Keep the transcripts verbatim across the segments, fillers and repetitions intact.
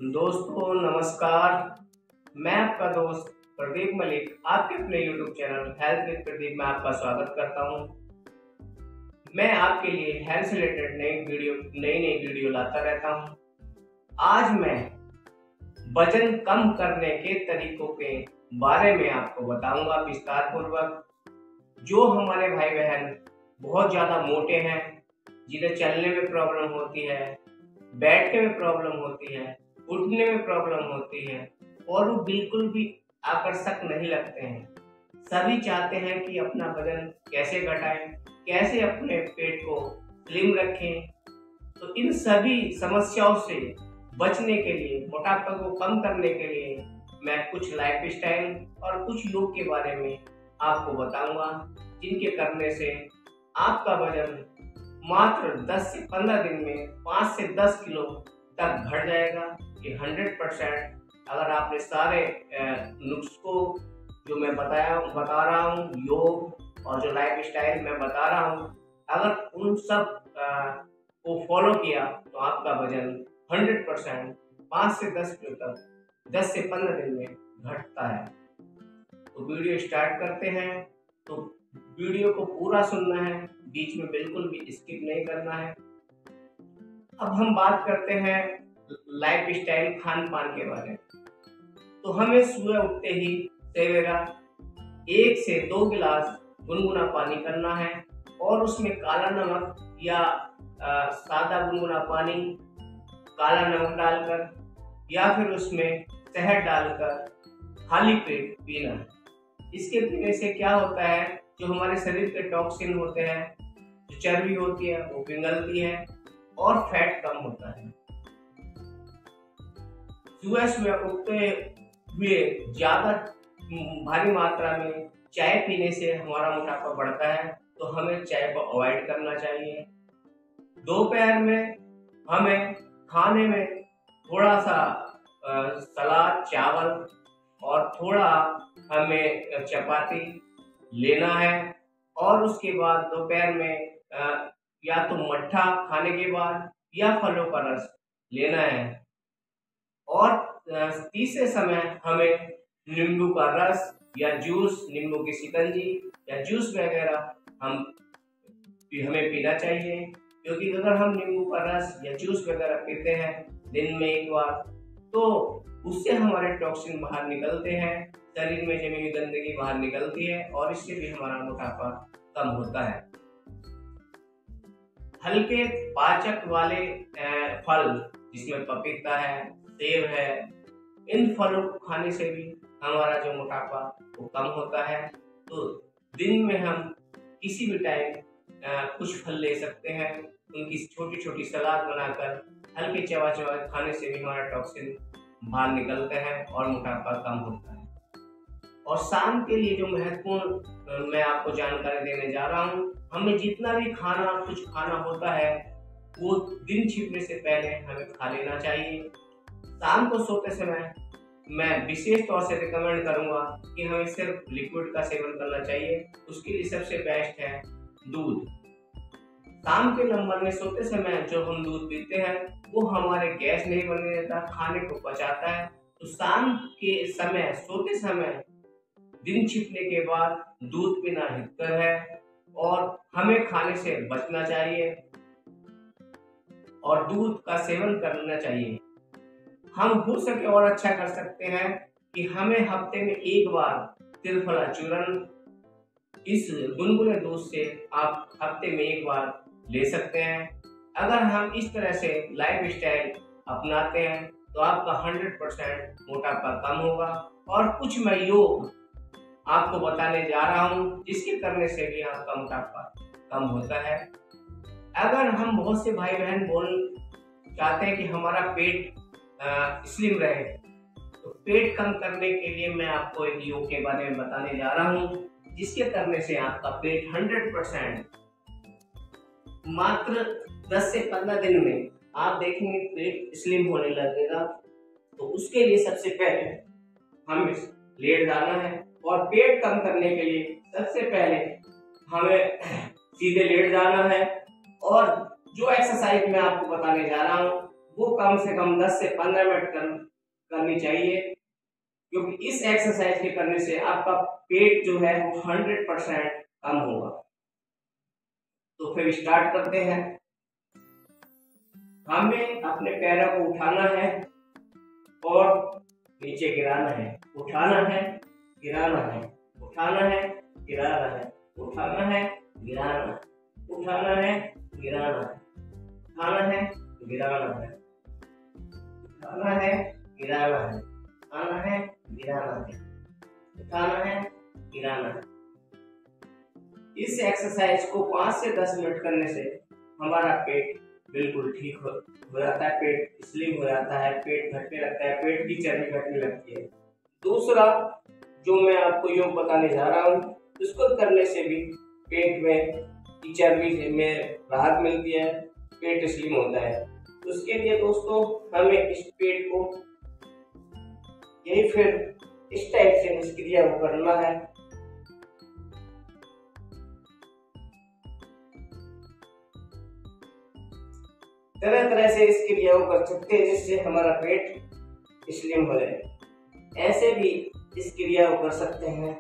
दोस्तों नमस्कार। मैं आपका दोस्त प्रदीप मलिक आपके अपने YouTube channel health with Pradeep में आपका स्वागत करता हूं। मैं आपके लिए हेल्थ से रिलेटेड नई वीडियो नई नई वीडियो लाता रहता हूं। आज मैं वजन कम करने के तरीकों के बारे में आपको बताऊंगा विस्तार पूर्वक। जो हमारे भाई बहन बहुत ज़्यादा मोटे हैं, जिन्हें चलने में प्रॉब्लम होती है, बैठने में प्रॉब्लम होती है, उठने में प्रॉब्लम होती है और वो बिल्कुल भी आकर्षक नहीं लगते हैं, सभी चाहते हैं कि अपना वजन कैसे घटाएं, कैसे अपने पेट को स्लिम रखें। तो इन सभी समस्याओं से बचने के लिए, मोटापा को कम करने के लिए मैं कुछ लाइफ स्टाइल और कुछ योग के बारे में आपको बताऊंगा, जिनके करने से आपका वजन मात्र दस से पंद्रह दिन में पाँच से दस किलो तक घट जाएगा। ये हंड्रेड परसेंट अगर आपने सारे नुस्खों जो मैं बताया बता रहा हूँ, योग और जो लाइफ स्टाइल मैं बता रहा हूँ, अगर उन सब आ, को फॉलो किया तो आपका वजन हंड्रेड परसेंट पाँच से दस किलो तक दस से पंद्रह दिन में घटता है। तो वीडियो स्टार्ट करते हैं। तो वीडियो को पूरा सुनना है, बीच में बिल्कुल भी स्किप नहीं करना है। अब हम बात करते हैं लाइफ स्टाइल खान पान के बारे में। तो हमें सुबह उठते ही सवेरा एक से दो गिलास गुनगुना पानी करना है और उसमें काला नमक या आ, सादा गुनगुना पानी काला नमक डालकर या फिर उसमें शहद डालकर खाली पेट पीना है। इसके पीने से क्या होता है, जो हमारे शरीर के टॉक्सिन होते हैं, जो चर्बी होती है वो पिघलती है और फैट कम होता है। सुबह सुबह उठते हुए ज्यादा भारी मात्रा में चाय पीने से हमारा मोटापा बढ़ता है, तो हमें चाय को अवॉइड करना चाहिए। दोपहर में हमें खाने में थोड़ा सा सलाद, चावल और थोड़ा हमें चपाती लेना है और उसके बाद दोपहर में आ, या तो मट्ठा खाने के बाद या फलों का रस लेना है। और तीसरे समय हमें नींबू का रस या जूस, नींबू की शिकंजी या जूस वगैरह हम हमें पीना चाहिए, क्योंकि अगर हम नींबू का रस या जूस वगैरह पीते हैं दिन में एक बार, तो उससे हमारे टॉक्सिन बाहर निकलते हैं, शरीर में जमी हुई गंदगी बाहर निकलती है और इससे भी हमारा मोटापा कम होता है। हल्के पाचक वाले फल जिसमें पपीता है, सेब है, इन फलों को खाने से भी हमारा जो मोटापा वो कम होता है। तो दिन में हम किसी भी टाइम कुछ फल ले सकते हैं, उनकी छोटी छोटी सलाद बनाकर हल्के चबा चबा खाने से भी हमारा टॉक्सिन बाहर निकलते हैं और मोटापा कम होता है। और शाम के लिए जो महत्वपूर्ण मैं आपको जानकारी देने जा रहा हूँ, हमें जितना भी खाना कुछ खाना होता है वो दिन छिपने से पहले हमें खा लेना चाहिए। शाम को सोते समय मैं विशेष तौर से रिकमेंड करूंगा कि हमें सिर्फ लिक्विड का सेवन करना चाहिए। उसके लिए सबसे बेस्ट है दूध। शाम के नंबर में सोते समय जो हम दूध पीते हैं वो हमारे गैस नहीं बनने देता, खाने को पचाता है। तो शाम के समय सोते समय दिन छिपने के बाद दूध पीना हितकर है और हमें खाने से बचना चाहिए और दूध का सेवन करना चाहिए। हम हो सके और अच्छा कर सकते हैं कि हमें हफ्ते में एक बार त्रिफला चूर्ण इस गुनगुने दूध से आप हफ्ते में एक बार ले सकते हैं। अगर हम इस तरह से लाइफ स्टाइल अपनाते हैं तो आपका हंड्रेड परसेंट मोटापा कम होगा। और कुछ मैं योग आपको बताने जा रहा हूँ जिसके करने से भी आपका मोटापा कम होता है। अगर हम बहुत से भाई बहन बोल चाहते हैं कि हमारा पेट स्लिम रहे, तो पेट कम करने के लिए मैं आपको एक योग के बारे में बताने जा रहा हूँ, जिसके करने से आपका पेट हंड्रेड परसेंट मात्र दस से पंद्रह दिन में आप देखेंगे पेट स्लिम होने लगेगा। तो उसके लिए सबसे पहले हमें लेट जाना है और पेट कम करने के लिए सबसे पहले हमें सीधे लेट जाना है। और जो एक्सरसाइज मैं आपको बताने जा रहा हूँ वो कम से कम दस से पंद्रह मिनट कर, करनी चाहिए, क्योंकि इस एक्सरसाइज के करने से आपका पेट जो है वो हंड्रेड परसेंट कम होगा। तो फिर स्टार्ट करते हैं। हमें अपने पैरों को उठाना है और नीचे गिराना है, उठाना है, गिराना है, उठाना है, गिराना है, उठाना है, गिराना है, उठाना है, गिराना है, उठाना है, गिराना है, उठाना है, गिराना है, उठाना है, गिराना है, उठाना है, गिराना है। इस एक्सरसाइज को पाँच से दस मिनट करने से हमारा पेट बिल्कुल ठीक हो, हो जाता है, पेट स्लिम हो जाता है, पेट घटने लगता है, पेट की चर्बी घटने लगती है। दूसरा जो मैं आपको योग बताने जा रहा हूँ, इसको करने से भी पेट में की चर्बी में राहत मिलती है, पेट स्लिम होता है। उसके लिए दोस्तों हमें इस पेट को यही फिर इस टाइप से इस क्रिया को करना है। तरह तरह से इस क्रिया को कर सकते हैं जिससे हमारा पेट स्लिम हो जाए। ऐसे भी इस क्रिया को कर सकते हैं।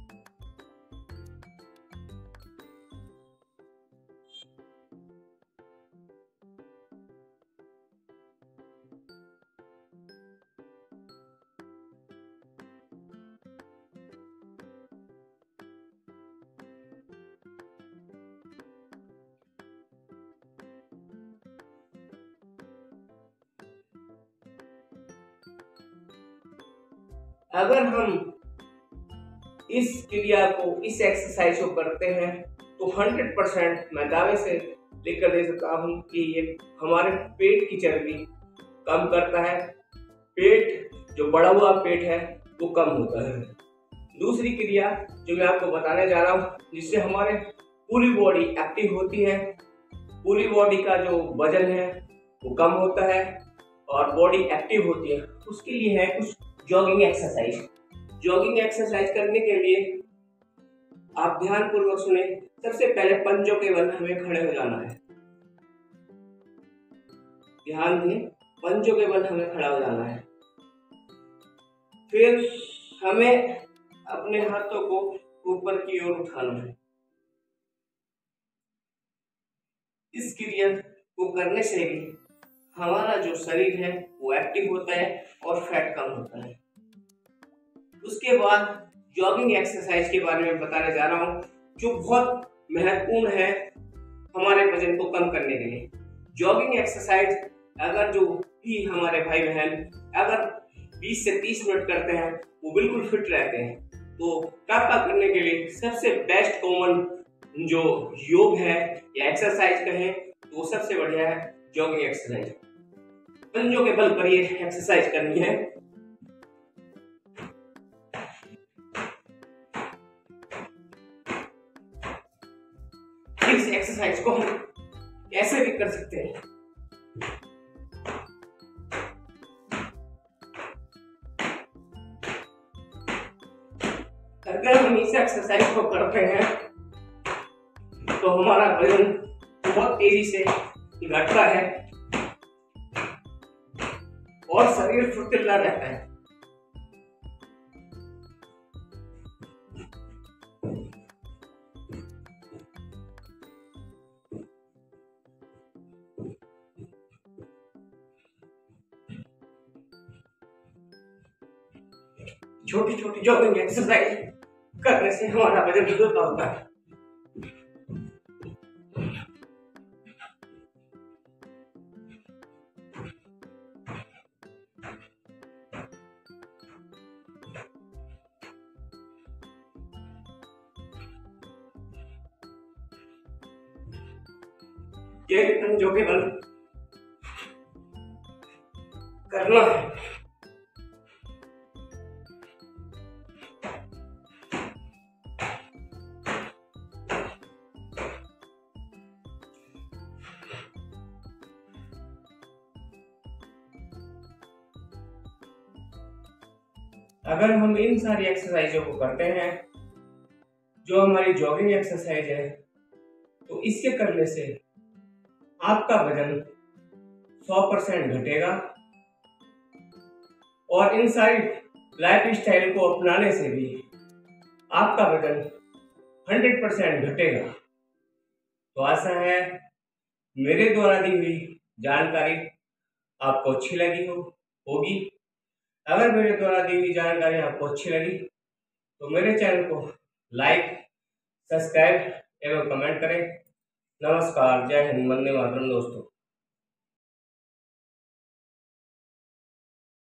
अगर हम इस क्रिया को इस एक्सरसाइज को करते हैं तो हंड्रेड परसेंट मैं दावे से लेकर दे सकता हूँ कि ये हमारे पेट की चर्बी कम करता है, पेट जो बढ़ा हुआ पेट है वो कम होता है। दूसरी क्रिया जो मैं आपको बताने जा रहा हूँ जिससे हमारे पूरी बॉडी एक्टिव होती है, पूरी बॉडी का जो वजन है वो कम होता है और बॉडी एक्टिव होती है, उसके लिए है कुछ जॉगिंग एक्सरसाइज। जॉगिंग एक्सरसाइज करने के लिए आप ध्यान पूर्वक सुने। सबसे पहले पंजों के बल हमें खड़े हो जाना है। ध्यान दें, पंजों के बल हमें खड़ा हो जाना है। फिर हमें अपने हाथों को ऊपर की ओर उठाना है। इस क्रिया को करने से भी हमारा जो शरीर है वो एक्टिव होता है और फैट कम होता है। उसके बाद जॉगिंग एक्सरसाइज के बारे में बताने जा रहा हूँ जो बहुत महत्वपूर्ण है हमारे वजन को कम करने के लिए। जॉगिंग एक्सरसाइज अगर जो भी हमारे भाई बहन अगर बीस से तीस मिनट करते हैं वो बिल्कुल फिट रहते हैं। तो टापा करने के लिए सबसे बेस्ट कॉमन जो योग है या एक्सरसाइज कहें तो वो सबसे बढ़िया है जॉगिंग एक्सरसाइज। पंजों के बल पर ये एक्सरसाइज करनी है। इस एक्सरसाइज को हम कैसे भी कर सकते हैं। अगर हम इस एक्सरसाइज को करते हैं तो हमारा वजन बहुत तेजी से घटता है और शरीर फुर्तीला रहता है। छोटी छोटी जॉगिंग एक्सरसाइज करने से हमारा वजन हल्का होता है। ये पंजों के बल करना है। अगर हम इन सारी एक्सरसाइजों को करते हैं जो हमारी जॉगिंग एक्सरसाइज है तो इसके करने से आपका वजन सौ परसेंट घटेगा और इन सारी लाइफ स्टाइल को अपनाने से भी आपका वजन हंड्रेड परसेंट घटेगा। तो आशा है मेरे द्वारा दी हुई जानकारी आपको अच्छी लगी हो होगी। अगर मेरे द्वारा दी हुई जानकारी आपको अच्छी लगी तो मेरे चैनल को लाइक, सब्सक्राइब एवं कमेंट करें। नमस्कार, जय हिंद, वंदे मातरम दोस्तों।